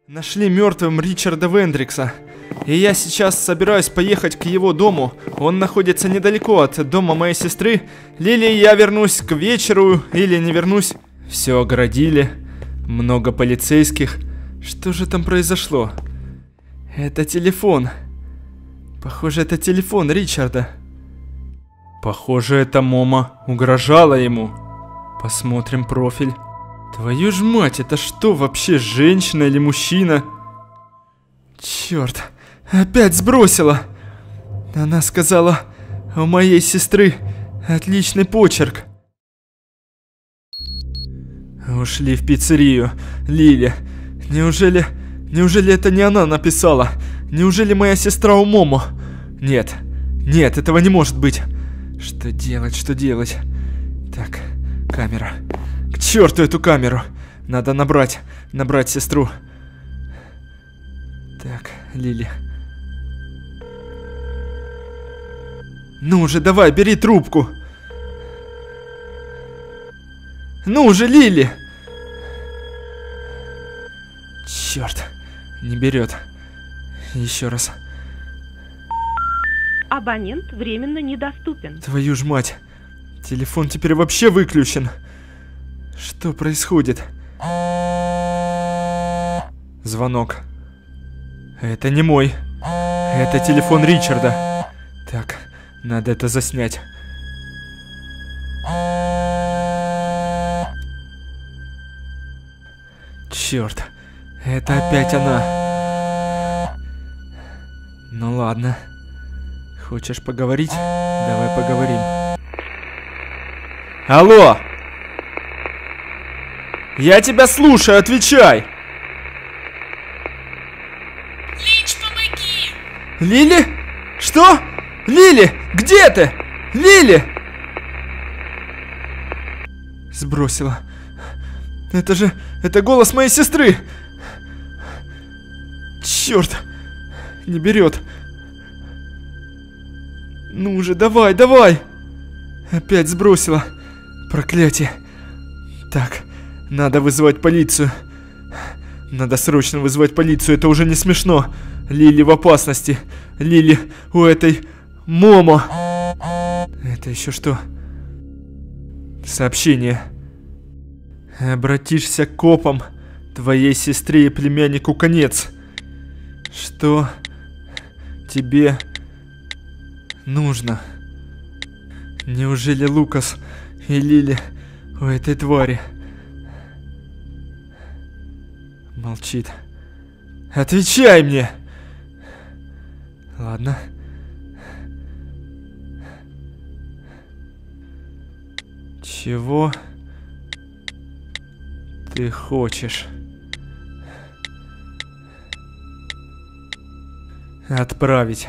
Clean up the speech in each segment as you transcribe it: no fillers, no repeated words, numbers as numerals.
Нашли мертвым Ричарда Вендрикса. И я сейчас собираюсь поехать к его дому. Он находится недалеко от дома моей сестры. Лили, я вернусь к вечеру или не вернусь. Все огородили. Много полицейских. Что же там произошло? Это телефон. Похоже, это телефон Ричарда. Похоже, эта Момо угрожала ему. Посмотрим профиль. Твою ж мать, это что вообще, женщина или мужчина? Черт, опять сбросила. Она сказала, у моей сестры отличный почерк. Ушли в пиццерию. Лили, неужели это не она написала? Неужели моя сестра у Момо? Нет, этого не может быть. Что делать? Так, камера. К черту эту камеру. Надо набрать сестру. Так, Лили. Ну уже, давай, бери трубку. Ну уже, Лили. Черт, не берет. Еще раз. Абонент временно недоступен. Твою ж мать. Телефон теперь вообще выключен. Что происходит? Звонок. Это не мой. Это телефон Ричарда. Так, надо это заснять. Черт, это опять она. Ну ладно. Хочешь поговорить? Давай поговорим. Алло! Я тебя слушаю, отвечай! Линч, помоги! Лили? Что? Лили, где ты? Лили! Сбросила. Это голос моей сестры! Черт! Не берет. Ну уже, давай! Опять сбросила. Проклятие. Так, надо вызывать полицию. Надо срочно вызывать полицию, это уже не смешно. Лили в опасности. Лили у этой Момо. Это еще что? Сообщение. Обратишься к копам. Твоей сестре и племяннику конец. Что тебе нужно? Неужели Лукас и Лили у этой твари? Молчит. Отвечай мне! Ладно. Чего ты хочешь? Отправить.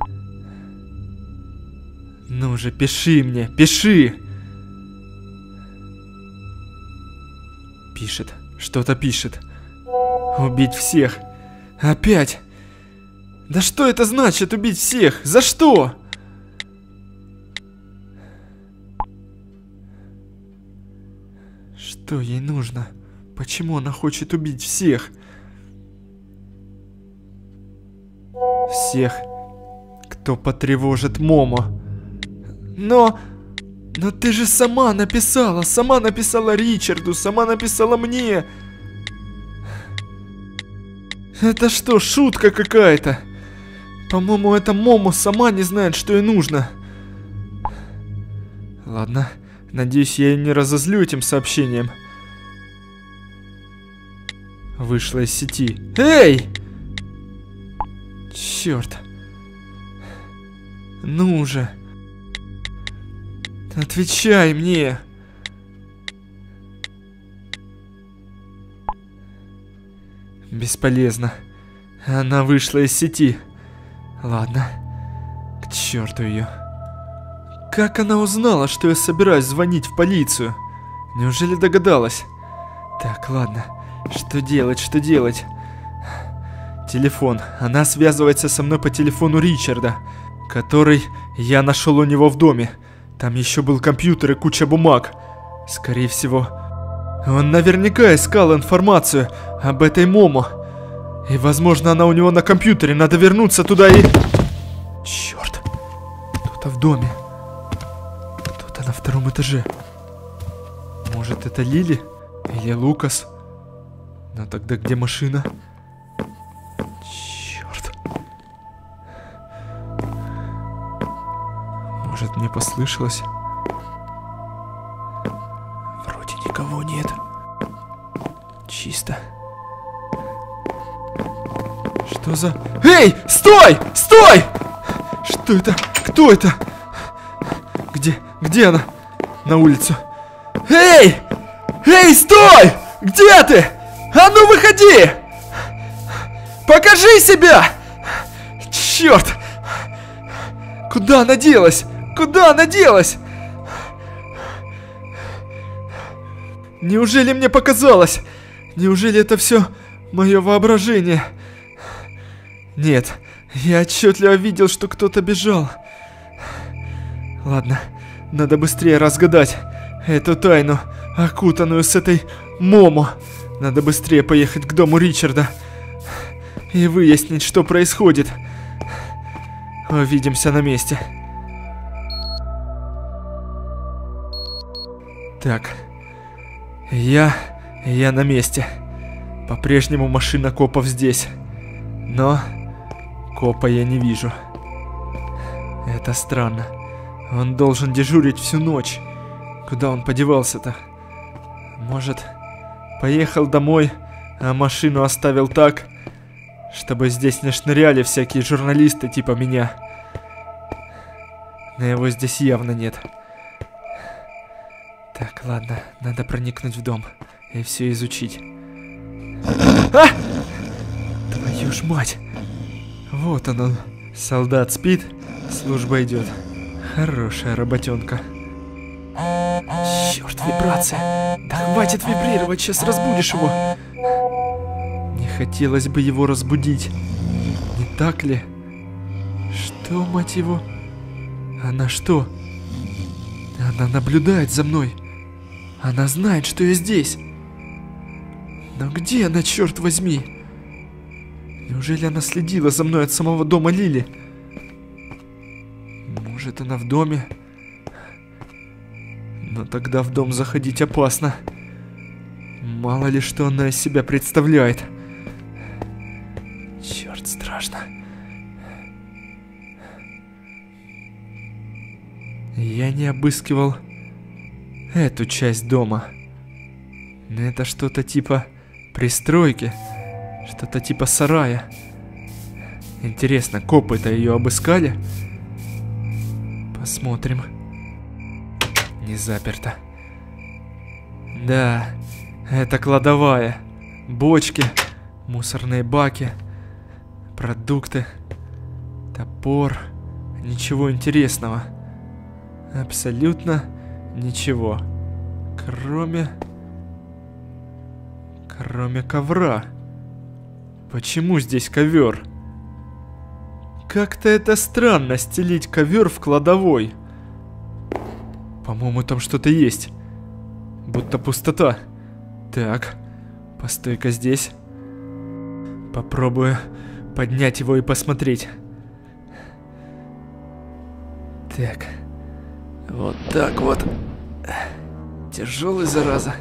Ну же, пиши мне, пиши! Пишет, что-то пишет. Убить всех. Опять. Да что это значит, убить всех? За что? Что ей нужно? Почему она хочет убить всех? Всех, кто потревожит Момо. Но ты же сама написала Ричарду, сама написала мне. Это что, шутка какая-то? По-моему, эта Момо сама не знает, что ей нужно. Ладно, надеюсь, я ее не разозлю этим сообщением. Вышла из сети. Эй! Черт. Ну же. Отвечай мне. Бесполезно. Она вышла из сети. Ладно. К черту ее. Как она узнала, что я собираюсь звонить в полицию? Неужели догадалась? Так, ладно. Что делать? Телефон. Она связывается со мной по телефону Ричарда, который я нашел у него в доме. Там еще был компьютер и куча бумаг. Скорее всего, он наверняка искал информацию об этой Момо. И, возможно, она у него на компьютере. Надо вернуться туда и... Черт. Кто-то в доме. Кто-то на втором этаже. Может, это Лили? Или Лукас? Но тогда где машина? Черт. Может, мне послышалось? Вроде никого нет. Чисто. Что за... Эй! Стой! Стой! Что это? Кто это? Где она? На улицу. Эй! Эй, стой! Где ты? А ну выходи! Покажи себя! Черт! Куда она делась? Куда она делась? Неужели мне показалось? Неужели это все мое воображение? Нет, я отчетливо видел, что кто-то бежал. Ладно, надо быстрее разгадать эту тайну, окутанную с этой Момо. Надо быстрее поехать к дому Ричарда и выяснить, что происходит. Увидимся на месте. Так, я на месте. По-прежнему машина копов здесь. Но копа я не вижу. Это странно. Он должен дежурить всю ночь. Куда он подевался-то? Может, поехал домой, а машину оставил так, чтобы здесь не шныряли всякие журналисты типа меня. Но его здесь явно нет. Так, ладно, надо проникнуть в дом и все изучить. А! Твою ж мать! Вот он. Солдат спит, служба идет. Хорошая работенка. Черт, вибрация. Да хватит вибрировать, сейчас разбудишь его. Не хотелось бы его разбудить. Не так ли? Что, мать его? Она что? Она наблюдает за мной. Она знает, что я здесь. Но где она, черт возьми? Неужели она следила за мной от самого дома Лили? Может, она в доме? Но тогда в дом заходить опасно. Мало ли, что она из себя представляет. Черт, страшно. Я не обыскивал эту часть дома. Но это что-то типа пристройки. Что-то типа сарая. Интересно, копы-то ее обыскали? Посмотрим. Не заперто. Да, это кладовая. Бочки, мусорные баки, продукты, топор. Ничего интересного. Абсолютно ничего. Кроме ковра. Почему здесь ковер? Как-то это странно стелить ковер в кладовой. По-моему, там что-то есть. Будто пустота. Так, постой-ка здесь. Попробую поднять его и посмотреть. Так. Вот так вот. Тяжелый, зараза.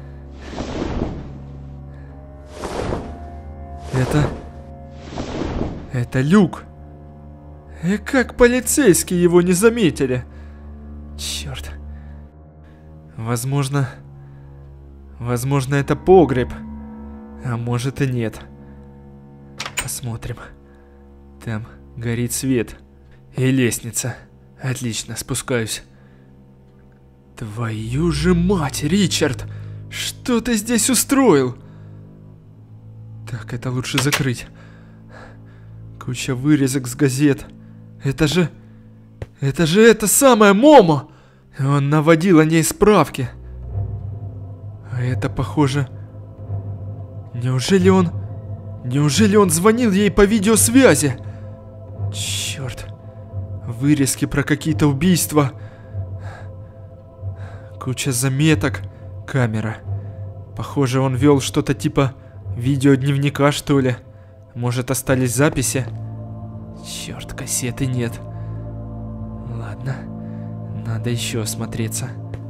Это люк. И как полицейские его не заметили? Черт. Возможно, это погреб. А может и нет. Посмотрим. Там горит свет. И лестница. Отлично, спускаюсь. Твою же мать, Ричард! Что ты здесь устроил? Так, это лучше закрыть. Куча вырезок с газет. Это же эта самая Момо! Он наводил о ней справки. А это похоже... Неужели он звонил ей по видеосвязи? Черт. Вырезки про какие-то убийства. Куча заметок. Камера. Похоже, он вел что-то типа видеодневника, что ли. Может, остались записи? Черт, кассеты нет. Ладно, надо еще осмотреться.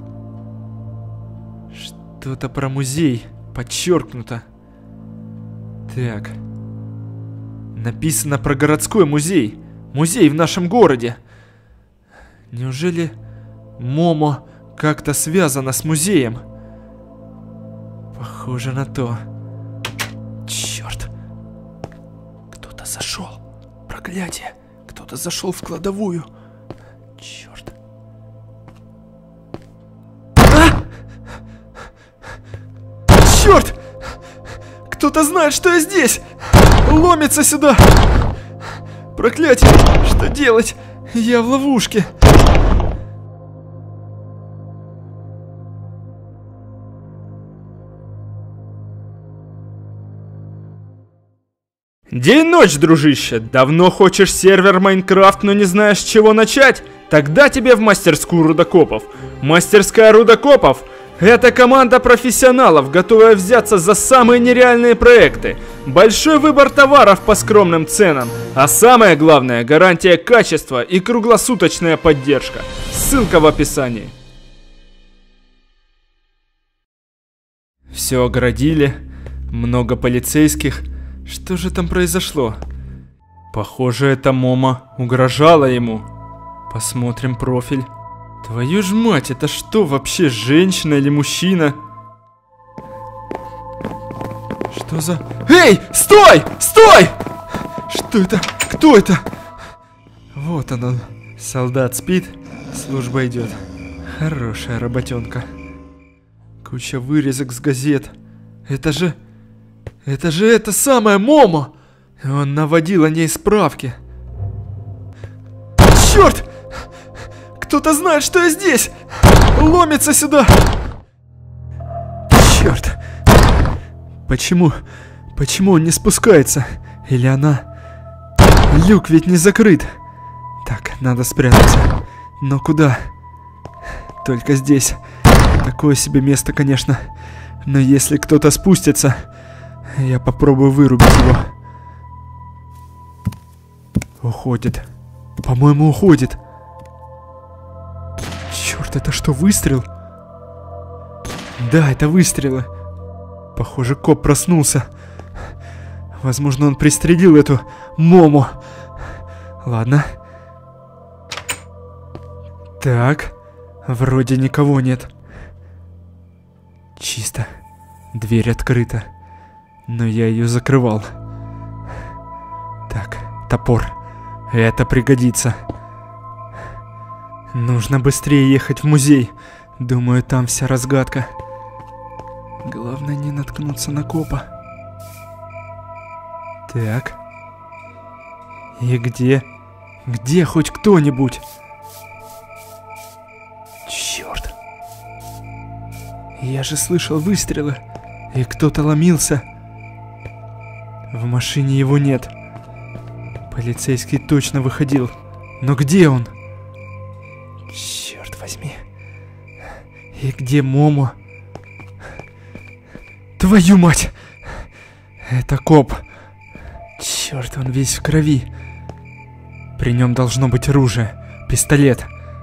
Что-то про музей подчеркнуто. Так. Написано про городской музей. Музей в нашем городе. Неужели Момо как-то связана с музеем? Похоже на то. Черт. Кто-то зашел. Проклятие. Кто-то зашел в кладовую. Черт. А! Черт! Кто-то знает, что я здесь! Ломится сюда! Проклятие! Что делать? Я в ловушке! День-ночь, дружище! Давно хочешь сервер Майнкрафт, но не знаешь, с чего начать? Тогда тебе в мастерскую рудокопов. Мастерская рудокопов — это команда профессионалов, готовая взяться за самые нереальные проекты. Большой выбор товаров по скромным ценам. А самое главное — гарантия качества и круглосуточная поддержка. Ссылка в описании. Все огородили. Много полицейских. Что же там произошло? Похоже, эта Момо угрожала ему. Посмотрим профиль. Твою ж мать, это что вообще, женщина или мужчина? Что за... Эй, стой! Стой! Что это? Кто это? Вот он. Солдат спит, служба идет. Хорошая работенка. Куча вырезок с газет. Это же эта самая Момо! Он наводил о ней справки. Черт! Кто-то знает, что я здесь! Ломится сюда! Черт! Почему он не спускается? Или она? Люк ведь не закрыт. Так, надо спрятаться. Но куда? Только здесь. Такое себе место, конечно. Но если кто-то спустится, я попробую вырубить его. Уходит. По-моему, уходит. Черт, это что, выстрел? Да, это выстрелы. Похоже, коп проснулся. Возможно, он пристрелил эту Момо. Ладно. Так. Вроде никого нет. Чисто. Дверь открыта. Но я ее закрывал. Так, топор. Это пригодится. Нужно быстрее ехать в музей. Думаю, там вся разгадка. Главное не наткнуться на копа. Так. И где? Где хоть кто-нибудь? Черт. Я же слышал выстрелы. И кто-то ломился. В машине его нет. Полицейский точно выходил. Но где он? Черт возьми. И где Момо? Твою мать! Это коп. Черт, он весь в крови. При нем должно быть оружие. Пистолет.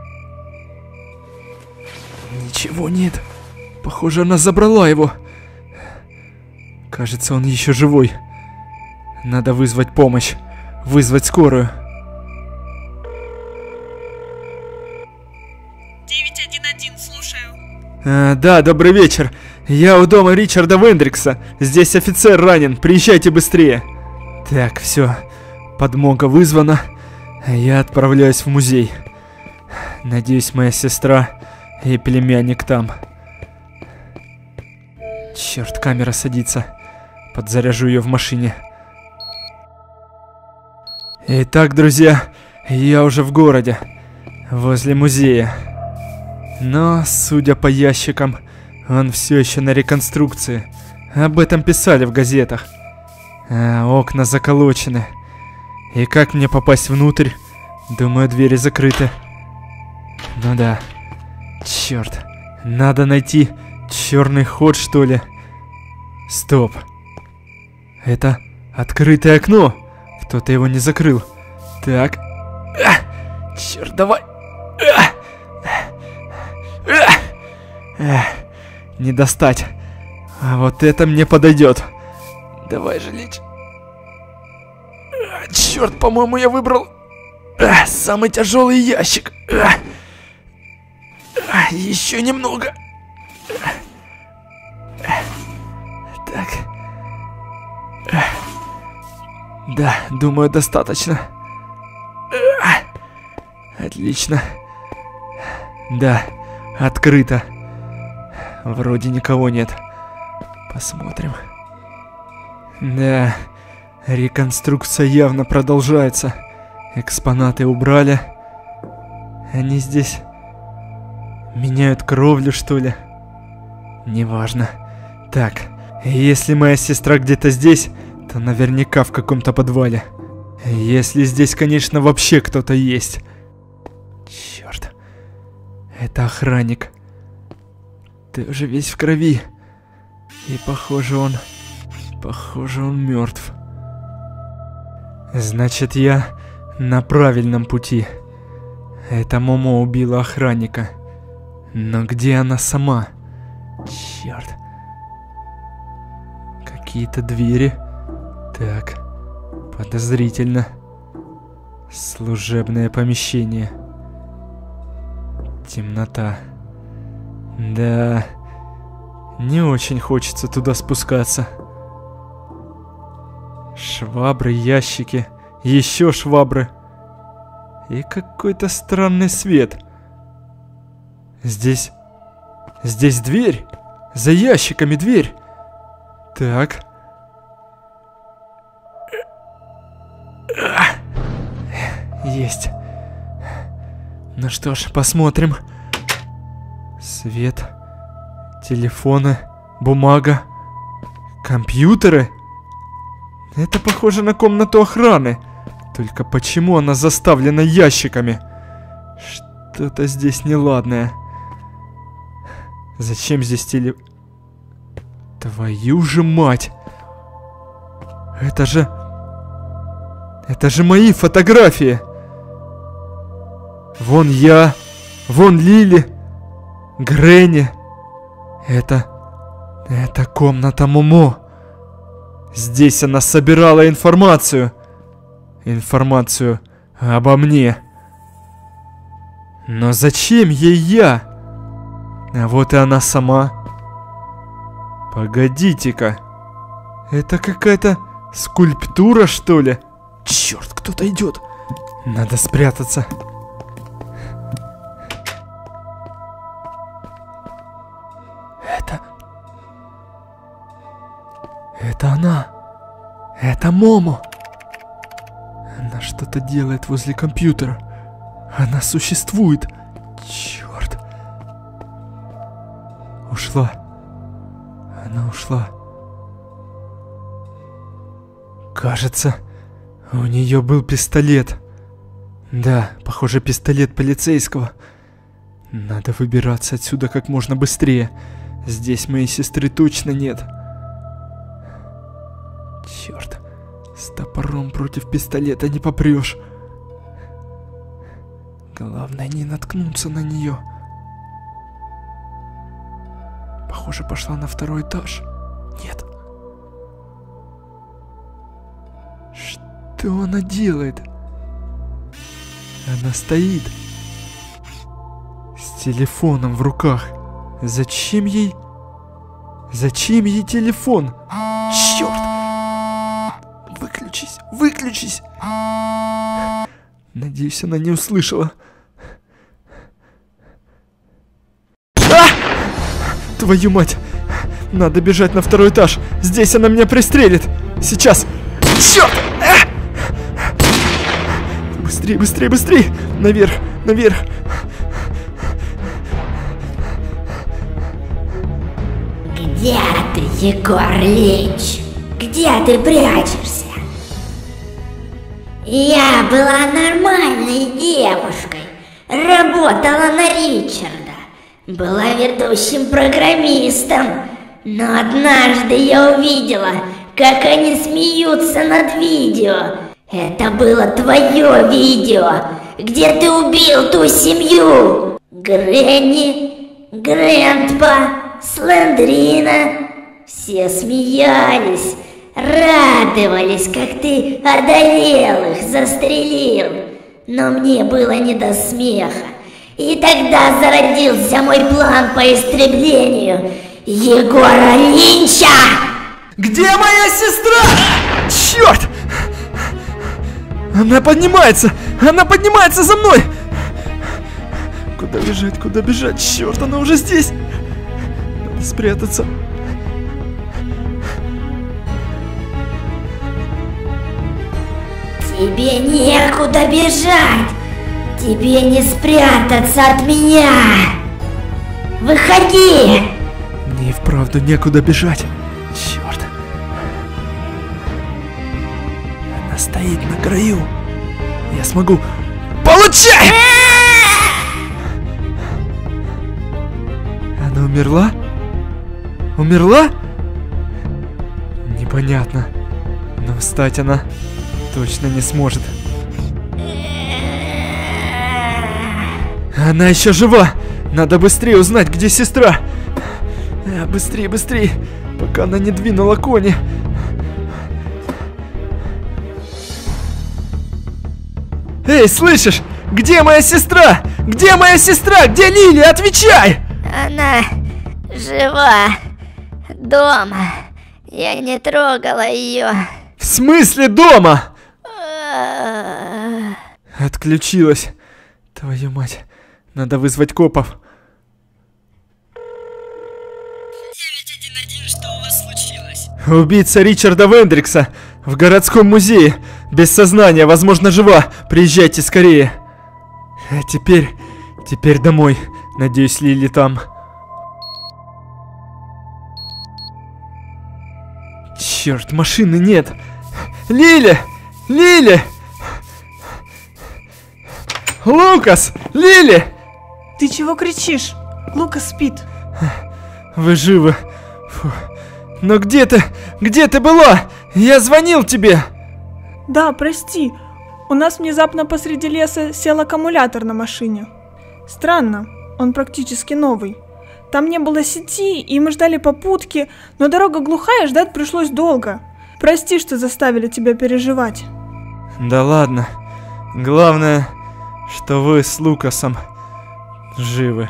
Ничего нет. Похоже, она забрала его. Кажется, он еще живой. Надо вызвать помощь. Вызвать скорую. 911, слушаю. Да, добрый вечер. Я у дома Ричарда Вендрикса. Здесь офицер ранен. Приезжайте быстрее. Так, все. Подмога вызвана. Я отправляюсь в музей. Надеюсь, моя сестра и племянник там. Черт, камера садится. Подзаряжу ее в машине. Итак, друзья, я уже в городе, возле музея. Но, судя по ящикам, он все еще на реконструкции. Об этом писали в газетах. А окна заколочены. И как мне попасть внутрь? Думаю, двери закрыты. Ну да. Черт. Надо найти черный ход, что ли. Стоп. Это Открытое окно. Кто-то его не закрыл. Так. Черт, давай. Не достать. А вот это мне подойдет. Давай, Жилич. Черт, по-моему, я выбрал самый тяжелый ящик. Еще немного. Так. Да, думаю, достаточно. Отлично. Да, открыто. Вроде никого нет. Посмотрим. Да, реконструкция явно продолжается. Экспонаты убрали. Они здесь меняют кровлю, что ли? Неважно. Так, если моя сестра где-то здесь, то наверняка в каком-то подвале. Если здесь, конечно, вообще кто-то есть. Черт. Это охранник. Ты уже весь в крови. И похоже он мертв. Значит, я на правильном пути. Это Момо убила охранника. Но где она сама? Черт. Какие-то двери. Так. Подозрительно. Служебное помещение. Темнота. Да. Не очень хочется туда спускаться. Швабры, ящики. Еще швабры. И какой-то странный свет. Здесь дверь. За ящиками дверь. Так. Есть. Ну что ж, посмотрим. Свет. Телефоны. Бумага. Компьютеры. Это похоже на комнату охраны. Только почему она заставлена ящиками? Что-то здесь неладное. Зачем здесь Твою же мать! Это же мои фотографии! Вон я, вон Лили, Гренни. Это комната Момо. Здесь она собирала информацию. Информацию обо мне. Но зачем ей я? А вот и она сама. Погодите-ка. Это какая-то скульптура, что ли? Черт, кто-то идет. Надо спрятаться. Это она. Это Момо. Она что-то делает возле компьютера. Она существует. Черт. Ушла. Она ушла. Кажется, у нее был пистолет. Да, похоже, пистолет полицейского. Надо выбираться отсюда как можно быстрее. Здесь моей сестры точно нет. Черт, с топором против пистолета не попрешь. Главное не наткнуться на нее. Похоже, пошла на второй этаж. Нет. Что она делает? Она стоит с телефоном в руках. Зачем ей телефон? Черт! Выключись! Надеюсь, она не услышала. Твою мать! Надо бежать на второй этаж. Здесь она меня пристрелит. Сейчас! Черт! Быстрей! Наверх! Где ты, Егор Линч? Где ты прячешься? Я была нормальной девушкой, работала на Ричарда, была ведущим программистом, но однажды я увидела, как они смеются над видео. Это было твое видео, где ты убил ту семью. Гренни, Грэндпа, Слендрина. Все смеялись, радовались, как ты одолел их, застрелил. Но мне было не до смеха. И тогда зародился мой план по истреблению Егора Линча! Где моя сестра? Черт! Она поднимается! Она поднимается за мной! Куда бежать? Куда бежать? Черт, она уже здесь! Надо спрятаться. Тебе некуда бежать! Тебе не спрятаться от меня! Выходи! Мне и вправду некуда бежать. Черт. Она стоит на краю. Я смогу... Получай! Она умерла? Умерла? Непонятно. Но встать она точно не сможет. Она еще жива! Надо быстрее узнать, где сестра! Быстрее, быстрее! Пока она не двинула кони! Эй, слышишь? Где моя сестра? Где моя сестра? Где Лили? Отвечай! Она жива. Дома. Я не трогала ее. В смысле дома? Отключилась. Твою мать. Надо вызвать копов. 911, что у вас случилось? Убийца Ричарда Вендрикса в городском музее. Без сознания, возможно, жива. Приезжайте скорее. А теперь домой. Надеюсь, Лили там. Черт, машины нет. Лили! Лили! Лукас! Лили! Ты чего кричишь? Лукас спит. Вы живы. Фу. Но где ты? Где ты была? Я звонил тебе. Да, прости. У нас внезапно посреди леса сел аккумулятор на машине. Странно, он практически новый. Там не было сети, и мы ждали попутки, но дорога глухая, ждать пришлось долго. Прости, что заставили тебя переживать. Да ладно. Главное, что вы с Лукасом живы.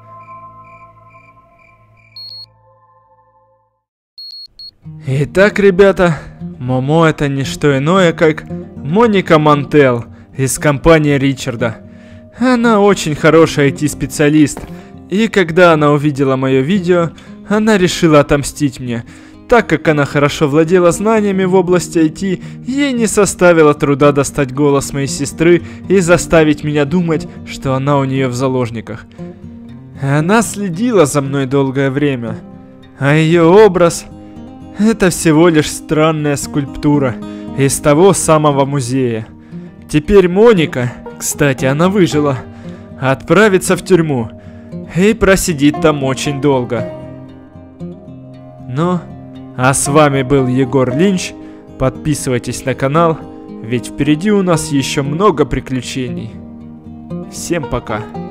Итак, ребята, Момо это не что иное, как Моника Мантел из компании Ричарда. Она очень хороший IT-специалист, и когда она увидела мое видео, она решила отомстить мне. Так как она хорошо владела знаниями в области IT, ей не составило труда достать голос моей сестры и заставить меня думать, что она у нее в заложниках. Она следила за мной долгое время, а ее образ — это всего лишь странная скульптура из того самого музея. Теперь Моника, кстати, она выжила, отправится в тюрьму и просидит там очень долго. Ну, а с вами был Егор Линч. Подписывайтесь на канал, ведь впереди у нас еще много приключений. Всем пока.